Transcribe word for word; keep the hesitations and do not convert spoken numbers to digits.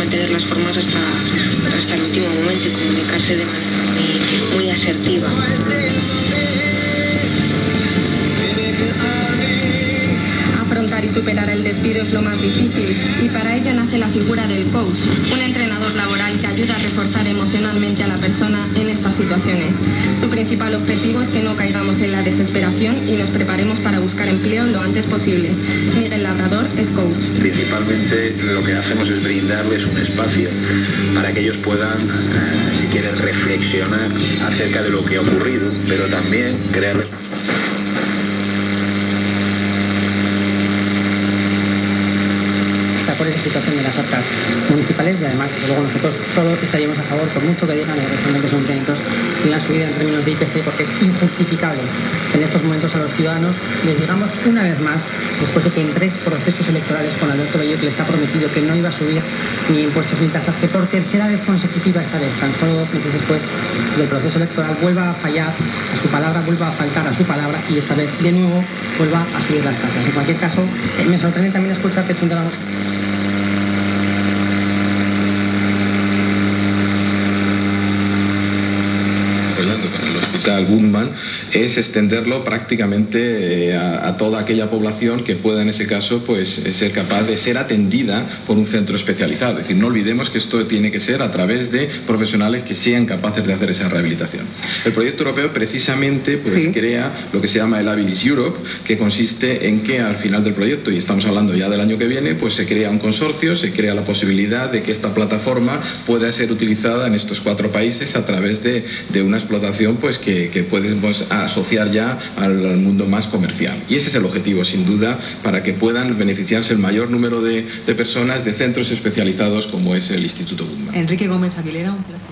mantener las formas hasta, hasta el último momento y comunicarse de manera muy, muy asertiva. Afrontar y superar el despido es lo más difícil y para ello nace la figura del coach, un entrenador laboral que ayuda a reforzar emocionalmente a la persona en estas situaciones. Su principal objetivo es que no caigamos en la desesperación y nos preparemos para buscar empleo lo antes posible. Miguel Labrador es coach. Principalmente lo que hacemos es brindarles un espacio para que ellos puedan, eh, si quieren, reflexionar acerca de lo que ha ocurrido, pero también crearles... por esa situación de las arcas municipales y además, desde luego, nosotros solo estaríamos a favor, por mucho que digan los restantes ayuntamientos, de una subida en términos de I P C, porque es injustificable que en estos momentos a los ciudadanos les digamos una vez más, después de que en tres procesos electorales con Alberto Bello les ha prometido que no iba a subir ni impuestos ni tasas, que por tercera vez consecutiva esta vez, tan solo dos meses después del proceso electoral, vuelva a fallar a su palabra, vuelva a faltar a su palabra y esta vez de nuevo vuelva a subir las tasas. En cualquier caso, eh, me sorprende también escucharte, Chundara. Hospital Guttmann es extenderlo prácticamente eh, a, a toda aquella población que pueda en ese caso pues ser capaz de ser atendida por un centro especializado. Es decir, no olvidemos que esto tiene que ser a través de profesionales que sean capaces de hacer esa rehabilitación. El proyecto europeo precisamente pues sí. crea lo que se llama el Habilis Europe, que consiste en que al final del proyecto, y estamos hablando ya del año que viene, pues se crea un consorcio, se crea la posibilidad de que esta plataforma pueda ser utilizada en estos cuatro países a través de, de una explotación pues que que podemos asociar ya al, al mundo más comercial. Y ese es el objetivo, sin duda, para que puedan beneficiarse el mayor número de, de personas de centros especializados como es el Instituto Guttmann. Enrique Gómez Aguilera, un placer.